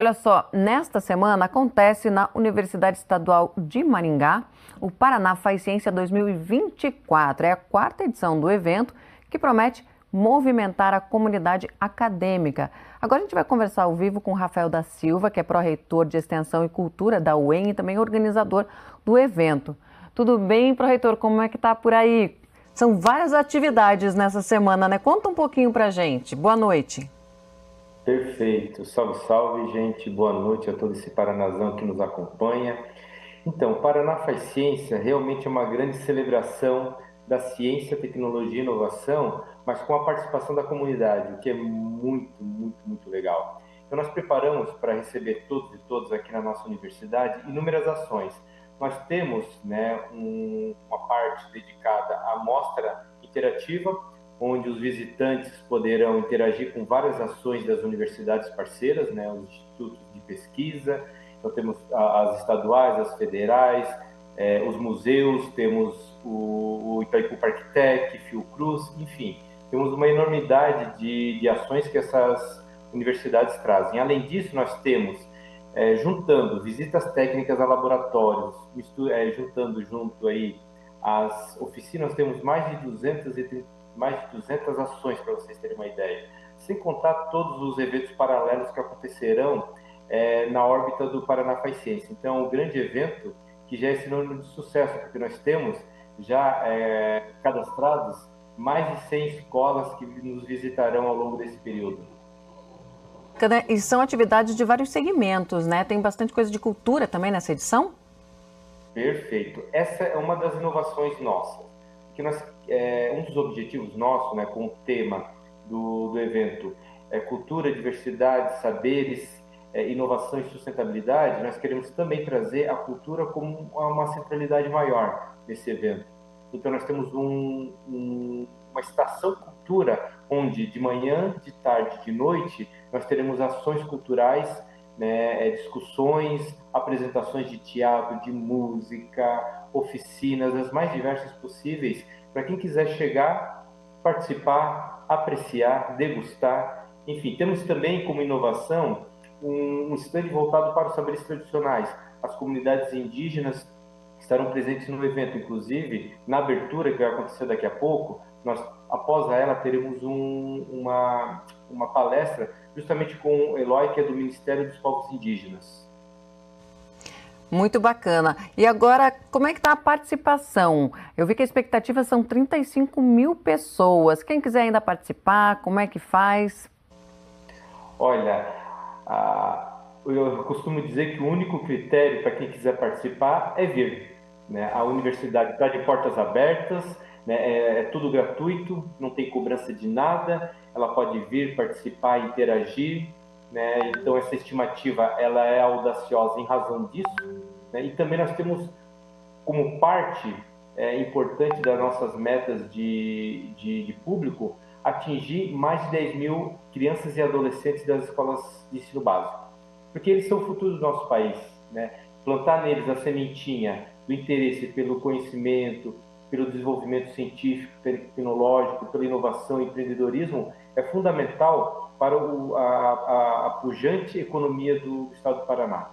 Olha só, nesta semana acontece na Universidade Estadual de Maringá o Paraná Faz Ciência 2024. É a quarta edição do evento que promete movimentar a comunidade acadêmica. Agora a gente vai conversar ao vivo com o Rafael da Silva, que é pró-reitor de Extensão e Cultura da UEM e também organizador do evento. Tudo bem, pró-reitor? Como é que tá por aí? São várias atividades nessa semana, né? Conta um pouquinho pra gente. Boa noite. Perfeito. Salve, salve, gente. Boa noite a todo esse Paranazão que nos acompanha. Então, Paraná Faz Ciência realmente é uma grande celebração da ciência, tecnologia e inovação, mas com a participação da comunidade, o que é muito legal. Então, nós preparamos para receber todos e todas aqui na nossa universidade inúmeras ações. Nós temos, uma parte dedicada à mostra interativa, onde os visitantes poderão interagir com várias ações das universidades parceiras, os institutos de pesquisa. Então temos as estaduais, as federais, os museus, temos o Itaipu Parktec, Fiocruz, enfim, temos uma enormidade de ações que essas universidades trazem. Além disso, nós temos, juntando visitas técnicas a laboratórios, juntando junto aí as oficinas, temos mais de 200 ações, para vocês terem uma ideia. Sem contar todos os eventos paralelos que acontecerão na órbita do Paraná Faz Ciência. Então, um grande evento que já é sinônimo de sucesso, porque nós temos já cadastrados mais de 100 escolas que nos visitarão ao longo desse período. E são atividades de vários segmentos, né? Tem bastante coisa de cultura também nessa edição? Perfeito. Essa é uma das inovações nossas. Que um dos objetivos nossos, com o tema do evento é cultura, diversidade, saberes, inovação e sustentabilidade. Nós queremos também trazer a cultura como uma centralidade maior nesse evento. Então nós temos uma estação cultura, onde de manhã, de tarde, de noite, nós teremos ações culturais, discussões, apresentações de teatro, de música, oficinas, as mais diversas possíveis, para quem quiser chegar, participar, apreciar, degustar. Enfim, temos também como inovação um stand voltado para os saberes tradicionais. As comunidades indígenas estarão presentes no evento, inclusive na abertura que vai acontecer daqui a pouco. Nós, após ela, teremos uma palestra justamente com o Eloy, que é do Ministério dos Povos Indígenas. Muito bacana. E agora, como é que está a participação? Eu vi que a expectativa são 35 mil pessoas. Quem quiser ainda participar, como é que faz? Olha, eu costumo dizer que o único critério para quem quiser participar é vir. A universidade está de portas abertas, é tudo gratuito, não tem cobrança de nada, ela pode vir, participar, interagir. Então essa estimativa ela é audaciosa em razão disso, e também nós temos como parte importante das nossas metas de público atingir mais de 10 mil crianças e adolescentes das escolas de ensino básico, porque eles são o futuro do nosso país, plantar neles a sementinha do interesse pelo conhecimento, pelo desenvolvimento científico, tecnológico, pela inovação e empreendedorismo é fundamental para a pujante economia do estado do Paraná.